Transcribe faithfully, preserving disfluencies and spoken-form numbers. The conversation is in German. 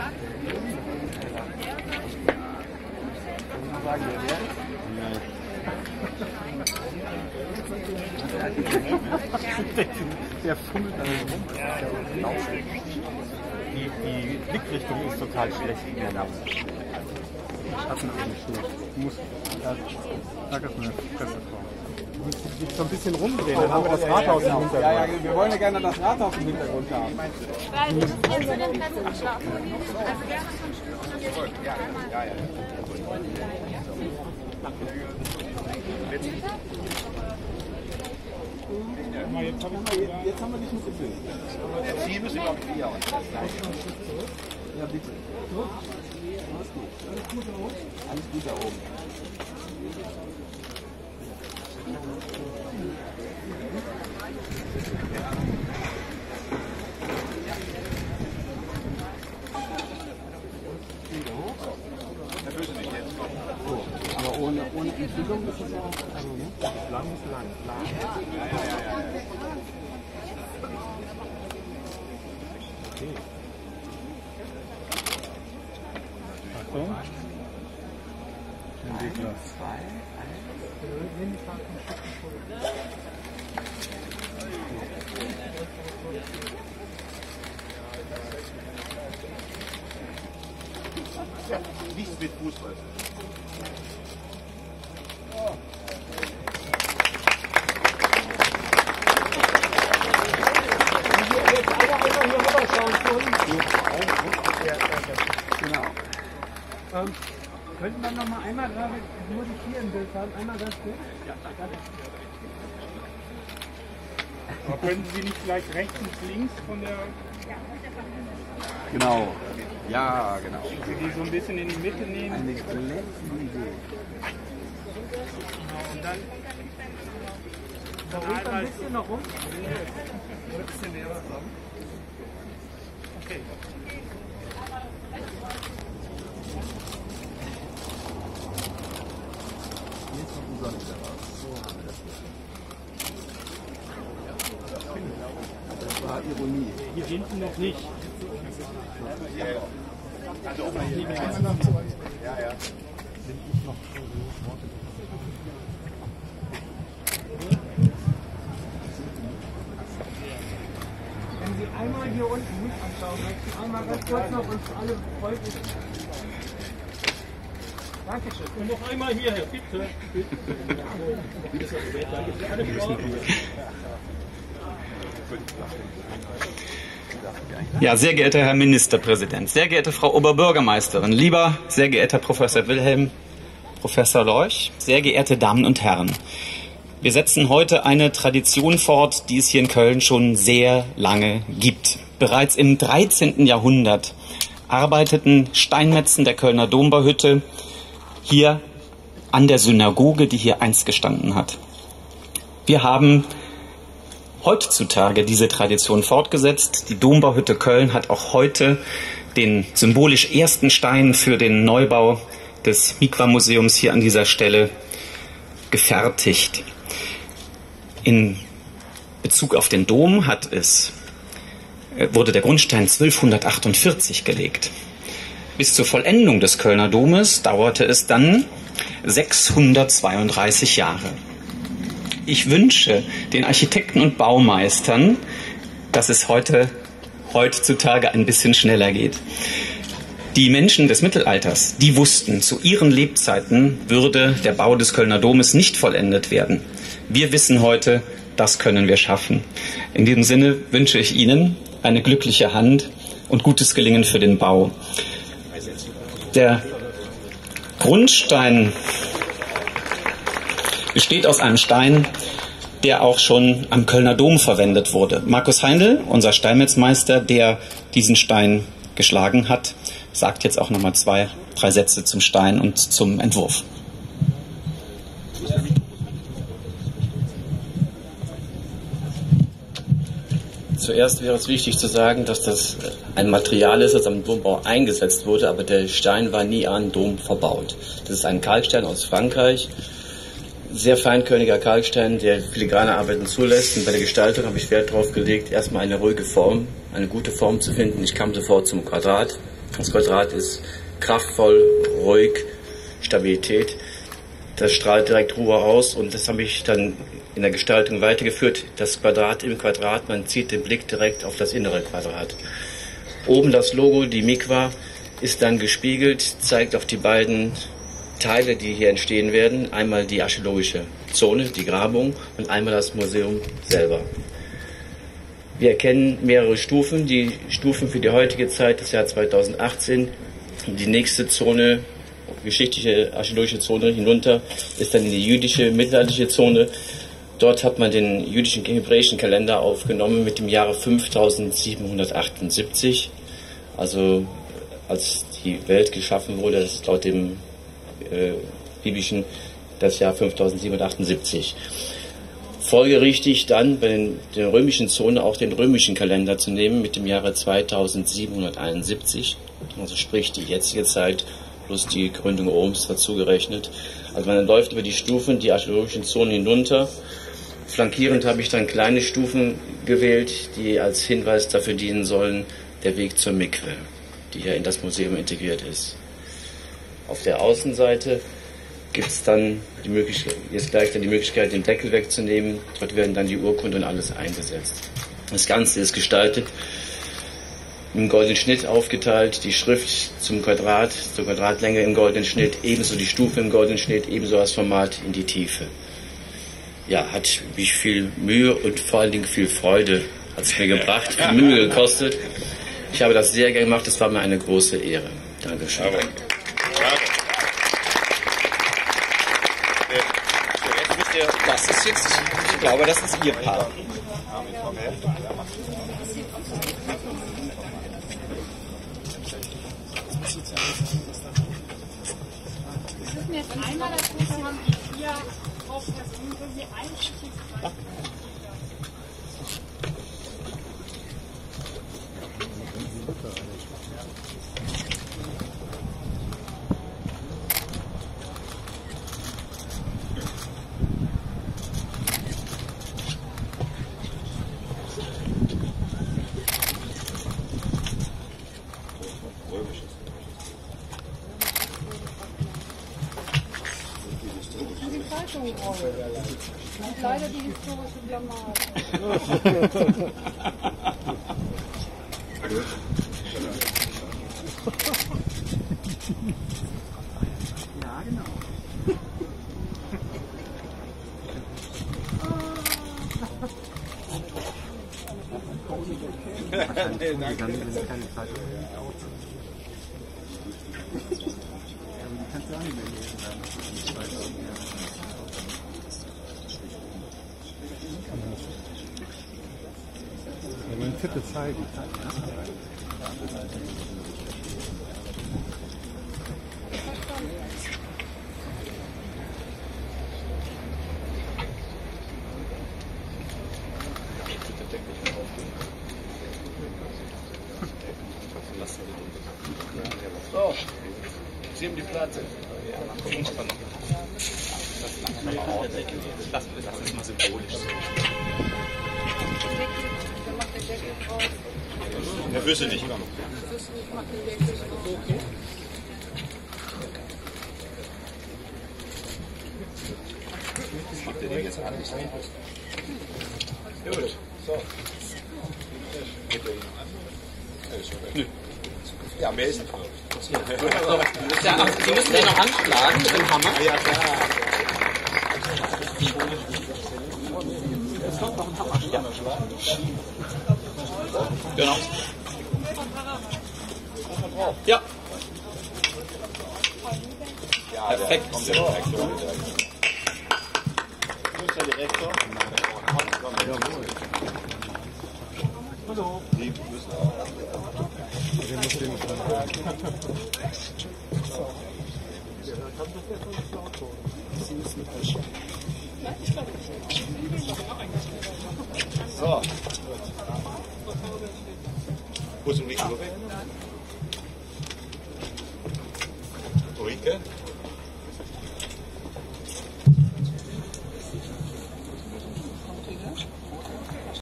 Der fummelt da rum. Die, die Blickrichtung ist total schlecht in der Nacht. Schatten eigentlich schlecht. Du musst, ja, sag es mal, Fresse vor. Du musst dich so ein bisschen rumdrehen, dann haben wir das Rathaus im Hintergrund. Ja, ja, wir wollen ja gerne das Rathaus im Hintergrund haben. Weil das ist jetzt für den Presseverschlag. Also der hat schon ein Stück. Ja, ja, ja. Jetzt haben wir, jetzt haben wir dich mit gefilmt. Jetzt hier müssen wir glaube ich wieder. Ja, bitte. Alles gut. Alles gut da oben? Alles gut da oben. Aber ohne, ohne Entzündung ist es ja auch also, ne? Lang ist lang. lang. Ja, ja, ja, ja. Okay. Achtung. Entwickler. Nichts mit Fußball. Genau. Ähm, könnten wir noch mal einmal gerade, muss ich hier im Bild haben, einmal ganz kurz? Ja, danke. Aber können Sie nicht gleich rechts und links von der... Genau. Ja, genau. Sie die so ein bisschen in die Mitte nehmen? Eine glänzende Idee. Genau, und dann... Da ruhig ein bisschen noch rum. Ein bisschen näher zusammen. Okay. Jetzt kommt die Sonne wieder raus. Das war Ironie. Hier hinten noch nicht. Ja, ja. Also oben hier. Ja, ja. Wenn Sie einmal hier unten nicht anschauen möchten, einmal ganz kurz noch uns alle freundlich. Dankeschön. Und noch einmal hierher, bitte. Ja, sehr geehrter Herr Ministerpräsident, sehr geehrte Frau Oberbürgermeisterin, lieber sehr geehrter Professor Wilhelm, Professor Lorch, sehr geehrte Damen und Herren. Wir setzen heute eine Tradition fort, die es hier in Köln schon sehr lange gibt. Bereits im dreizehnten Jahrhundert arbeiteten Steinmetzen der Kölner Dombauhütte hier an der Synagoge, die hier einst gestanden hat. Wir haben heutzutage diese Tradition fortgesetzt. Die Dombauhütte Köln hat auch heute den symbolisch ersten Stein für den Neubau des Mikva-Museums hier an dieser Stelle gefertigt. In Bezug auf den Dom hat es, wurde der Grundstein zwölfhundertachtundvierzig gelegt. Bis zur Vollendung des Kölner Domes dauerte es dann sechshundertzweiunddreißig Jahre. Ich wünsche den Architekten und Baumeistern, dass es heute, heutzutage ein bisschen schneller geht. Die Menschen des Mittelalters, die wussten, zu ihren Lebzeiten würde der Bau des Kölner Domes nicht vollendet werden. Wir wissen heute, das können wir schaffen. In diesem Sinne wünsche ich Ihnen eine glückliche Hand und gutes Gelingen für den Bau. Der Grundstein besteht aus einem Stein, der auch schon am Kölner Dom verwendet wurde. Markus Heindl, unser Steinmetzmeister, der diesen Stein geschlagen hat, sagt jetzt auch noch mal zwei, drei Sätze zum Stein und zum Entwurf. Zuerst wäre es wichtig zu sagen, dass das ein Material ist, das am Dombau eingesetzt wurde, aber der Stein war nie an den Dom verbaut. Das ist ein Kalkstein aus Frankreich, sehr feinkörniger Kalkstein, der filigrane Arbeiten zulässt. Und bei der Gestaltung habe ich Wert darauf gelegt, erstmal eine ruhige Form, eine gute Form zu finden. Ich kam sofort zum Quadrat, Das Quadrat ist kraftvoll, ruhig, Stabilität. Das strahlt direkt Ruhe aus und das habe ich dann in der Gestaltung weitergeführt. Das Quadrat im Quadrat, man zieht den Blick direkt auf das innere Quadrat. Oben das Logo, die Mikwa, ist dann gespiegelt, zeigt auf die beiden Teile, die hier entstehen werden. Einmal die archäologische Zone, die Grabung, und einmal das Museum selber. Wir erkennen mehrere Stufen. Die Stufen für die heutige Zeit, das Jahr zweitausendachtzehn. Die nächste Zone, geschichtliche archäologische Zone hinunter, ist dann die jüdische, mittelalterliche Zone. Dort hat man den jüdischen hebräischen Kalender aufgenommen mit dem Jahre fünftausendsiebenhundertachtundsiebzig. Also als die Welt geschaffen wurde, das ist laut dem äh, biblischen das Jahr fünftausendsiebenhundertachtundsiebzig. Folgerichtig dann bei den, der römischen Zone auch den römischen Kalender zu nehmen mit dem Jahre zweitausendsiebenhunderteinundsiebzig. Also sprich die jetzige Zeit plus die Gründung Roms dazu gerechnet. Also man läuft über die Stufen, die archäologischen Zonen hinunter. Flankierend habe ich dann kleine Stufen gewählt, die als Hinweis dafür dienen sollen, der Weg zur Mikwe, die ja in das Museum integriert ist. Auf der Außenseite gibt es dann die Möglichkeit, jetzt gleich dann die Möglichkeit, den Deckel wegzunehmen. Dort werden dann die Urkunde und alles eingesetzt. Das Ganze ist gestaltet, im goldenen Schnitt aufgeteilt, die Schrift zum Quadrat, zur Quadratlänge im goldenen Schnitt, ebenso die Stufe im goldenen Schnitt, ebenso das Format in die Tiefe. Ja, hat mich viel Mühe und vor allen Dingen viel Freude hat es mir gebracht, viel Mühe gekostet. Ich habe das sehr gerne gemacht, es war mir eine große Ehre. Dankeschön. Bravo. Bravo. Das ist jetzt, ich glaube, das ist Ihr Part. Wir müssen jetzt einmal dazu haben, hier auf das Unsere einschüttig. Und leider die historische Blamage. Ja, genau. Nee, danke. Dann ist es keine Zeit. Die kannst du auch nicht mehr lesen. Wenn man Titel zeigen kann, So, Sie haben die Platz. Lass uns mal symbolisch sein. Dann macht der Deckel drauf. Der Füße nicht. Das macht den Deckel drauf. Das macht der jetzt alles. Gut. So. Nö. Ja, mehr ist nicht. Ja, also Sie müssen den noch anschlagen mit dem Hammer. Ja, klar. Genau. Ja. Perfekt. Kommt der Direktor. Wo ist der Direktor? Hallo. Die müssen auch. So. Wo ist ein Mikro weg? Ulrike?